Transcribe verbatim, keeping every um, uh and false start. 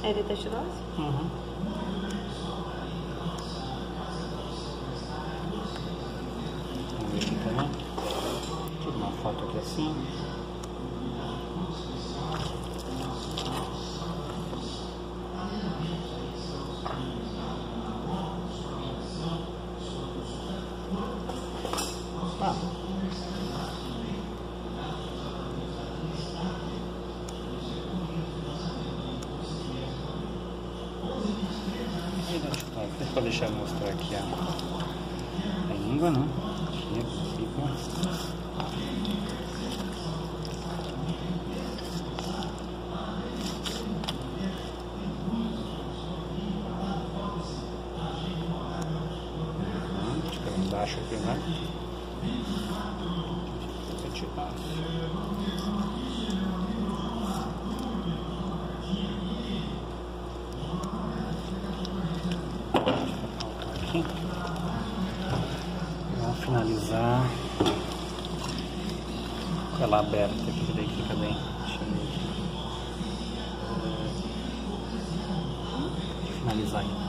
Eritetinosa? Uhum. Vamos ver aqui também. Tira uma foto aqui assim. Ah. Deixa eu deixar eu mostrar aqui a, a língua, né? Aqui fica. Fica embaixo aqui, né? Retirar. Aqui. Vamos finalizar com ela aberta aqui, que daí fica bem. Deixa eu ver aqui. Finalizar aqui.